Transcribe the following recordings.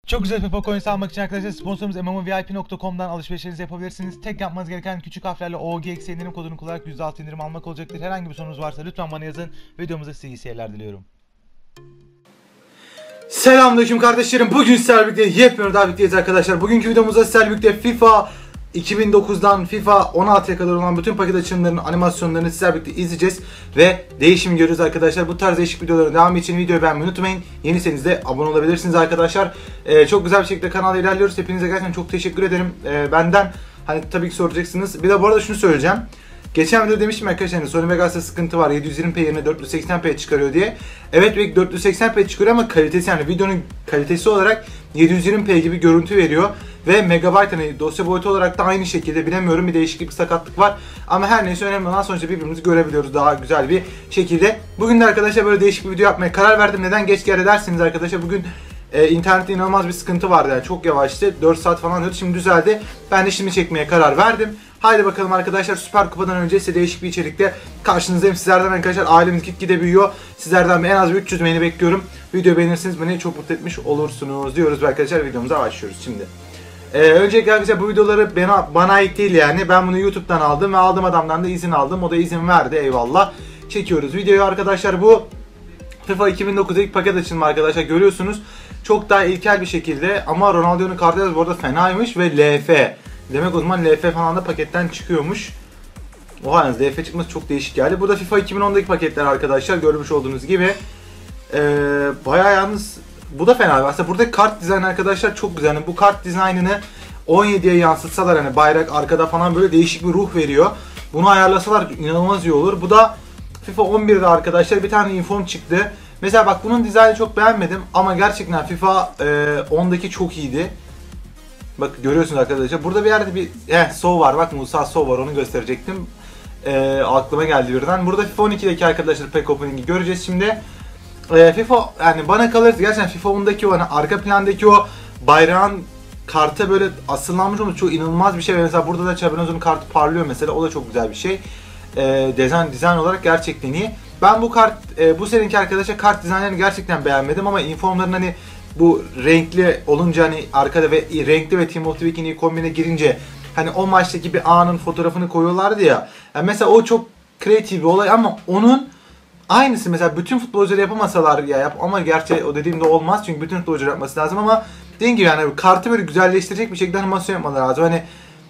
Çok güzel FIFA coins almak için arkadaşlar sponsorumuz MMOVIP.com'dan alışverişlerinizi yapabilirsiniz. Tek yapmanız gereken küçük harflerle OGX indirim kodunu kullanarak %6 indirim almak olacaktır. Herhangi bir sorunuz varsa lütfen bana yazın. Videomuza size iyi seyirler diliyorum. Selamünaleyküm kardeşlerim. Bugün sizlerle birlikte yepyeni daha birlikteyiz arkadaşlar. Bugünkü videomuzda sizlerle birlikte FIFA 2009'dan FIFA 16'ya kadar olan bütün paket açılımlarının animasyonlarını sizlerle birlikte izleyeceğiz ve değişim görüyoruz arkadaşlar. Bu tarz değişik videoların devamı için videoyu beğenmeyi unutmayın. Yeniyseniz de abone olabilirsiniz arkadaşlar. Çok güzel bir şekilde kanalda ilerliyoruz. Hepinize gerçekten çok teşekkür ederim. Benden hani tabii ki soracaksınız. Bir de bu arada şunu söyleyeceğim. Geçen videoda demiştim arkadaşlar hani Sony Vegas'ta sıkıntı var, 720p yerine 480p çıkarıyor diye. Evet, belki 480p çıkarıyor ama kalitesi, yani videonun kalitesi olarak 720p gibi görüntü veriyor. Ve megabayt, hani dosya boyutu olarak da aynı şekilde, bilemiyorum, bir değişiklik, bir sakatlık var. Ama her neyse, önemli olan sonuçta birbirimizi görebiliyoruz daha güzel bir şekilde. Bugün de arkadaşlar böyle değişik bir video yapmaya karar verdim. Neden geç geldi dersiniz arkadaşlar, bugün internette inanılmaz bir sıkıntı vardı, yani çok yavaştı, 4 saat falan diyordu, şimdi düzeldi. Ben de şimdi çekmeye karar verdim. Haydi bakalım arkadaşlar, Süper Kupa'dan önce size değişik bir içerikle karşınızdayım. Sizlerden arkadaşlar, ailemiz gitgide büyüyor. Sizlerden en az bir 300 beğeni bekliyorum. Videoyu beğenirseniz beni çok mutlu etmiş olursunuz diyoruz ve arkadaşlar videomuza başlıyoruz şimdi. Öncelikle arkadaşlar bu videoları bana ait değil yani. Ben bunu YouTube'dan aldım ve aldığım adamdan da izin aldım. O da izin verdi, eyvallah. Çekiyoruz videoyu arkadaşlar. Bu FIFA 2009 ilk paket açılımı arkadaşlar, görüyorsunuz. Çok daha ilkel bir şekilde, ama Ronaldinho'nun kartı bu arada fenaymış ve LF. Demek o zaman LF falan da paketten çıkıyormuş. Oha, yalnız LF çıkması çok değişik geldi. Burada FIFA 2010'daki paketler arkadaşlar, görmüş olduğunuz gibi. Bayağı yalnız bu da fena. Aslında buradaki kart dizaynı arkadaşlar çok güzel. Yani bu kart dizaynını 17'ye yansıtsalar, hani bayrak arkada falan, böyle değişik bir ruh veriyor. Bunu ayarlasalar inanılmaz iyi olur. Bu da FIFA 11'de arkadaşlar bir tane inform çıktı. Mesela bak, bunun dizaynı çok beğenmedim ama gerçekten FIFA 10'daki çok iyiydi. Bak görüyorsunuz arkadaşlar, burada bir yerde bir Sow var, bak Musa Sow var, onu gösterecektim. Aklıma geldi birden. Burada FIFA 12'deki arkadaşlar pack opening'i göreceğiz şimdi. FIFA, yani bana kalırsa gerçekten FIFA 10'daki o hani arka plandaki o bayrağın karta böyle asıllanmış olması çok inanılmaz bir şey. Mesela burada da Chabanoz'un kartı parlıyor mesela, o da çok güzel bir şey. Dizayn olarak gerçekten iyi. Ben bu kart, bu seninki arkadaşlar kart dizaynlarını gerçekten beğenmedim ama informların hani bu renkli olunca, hani arkada ve renkli ve Team of the Week'in ilk kombine girince hani o maçtaki bir anın fotoğrafını koyuyorlardı ya. Yani mesela o çok kreatif bir olay ama onun aynısı mesela bütün futbolcular yapamasalar ya ama gerçi o dediğimde olmaz çünkü bütün futbolcular yapması lazım, ama dediğim gibi yani kartı böyle güzelleştirecek bir şekilde animasyon yapmaları lazım. Hani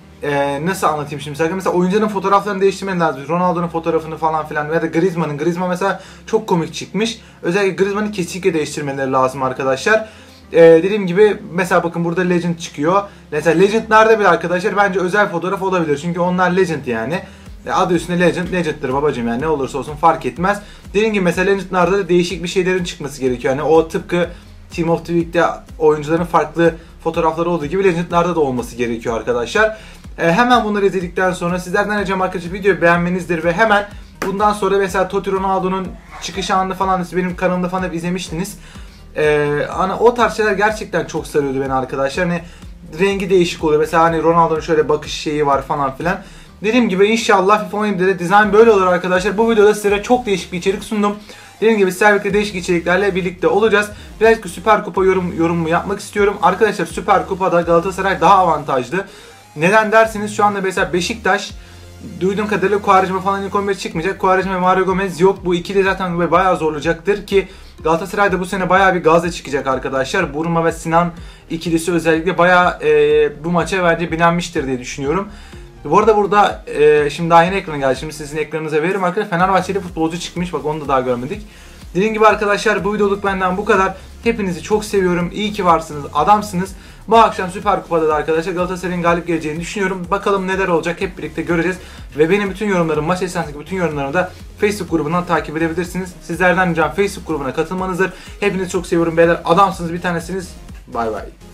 nasıl anlatayım şimdi, mesela oyuncuların fotoğraflarını değiştirmeleri lazım. Ronaldo'nun fotoğrafını falan filan ya da Griezmann mesela çok komik çıkmış. Özellikle Griezmann'ı kesinlikle değiştirmeleri lazım arkadaşlar. Dediğim gibi mesela bakın burada Legend çıkıyor. Mesela Legend'larda bile arkadaşlar bence özel fotoğraf olabilir. Çünkü onlar Legend yani. Adı üstünde Legend'dır babacım, yani ne olursa olsun fark etmez. Dediğim gibi mesela Legend'larda da değişik bir şeylerin çıkması gerekiyor. Yani o tıpkı Team of the Week'te oyuncuların farklı fotoğrafları olduğu gibi Legend'larda da olması gerekiyor arkadaşlar. Hemen bunları izledikten sonra sizlerden ricam arkadaşlar videoyu beğenmenizdir ve hemen bundan sonra mesela Totti Ronaldo'nun çıkış anını falan siz benim kanalımda falan hep izlemiştiniz. Hani o tarz şeyler gerçekten çok sarıyordu beni arkadaşlar. Hani rengi değişik oluyor. Mesela hani Ronaldo'nun şöyle bakış şeyi var falan filan. Dediğim gibi inşallah FIFA 17'de de dizayn böyle olur arkadaşlar. Bu videoda sizlere çok değişik bir içerik sundum. Dediğim gibi sizlerle birlikte değişik içeriklerle birlikte olacağız. Birazcık Süper Kupa yorumu yapmak istiyorum. Arkadaşlar Süper Kupa'da Galatasaray daha avantajlı. Neden derseniz, şu anda mesela Beşiktaş duyduğum kadarıyla Quaresma falan ilk 11 çıkmayacak. Quaresma ve Mario Gomez yok. Bu ikili zaten bayağı zorlayacaktır ki Galatasaray da bu sene bayağı bir gazla çıkacak arkadaşlar. Buruma ve Sinan ikilisi özellikle bayağı bu maça bence bilenmiştir diye düşünüyorum. Bu arada burada şimdi daha yeni ekrana geldi. Şimdi sizin ekranınıza veririm arkadaşlar. Fenerbahçeli futbolcu çıkmış. Bak onu da daha görmedik. Dediğim gibi arkadaşlar bu videoluk benden bu kadar. Hepinizi çok seviyorum. İyi ki varsınız. Adamsınız. Bu akşam Süper Kupa'da da arkadaşlar Galatasaray'ın galip geleceğini düşünüyorum. Bakalım neler olacak, hep birlikte göreceğiz. Ve benim bütün yorumlarım, maç esnasındaki bütün yorumlarımı da Facebook grubundan takip edebilirsiniz. Sizlerden ricam Facebook grubuna katılmanızdır. Hepinizi çok seviyorum beyler. Adamsınız, bir tanesiniz. Bay bay.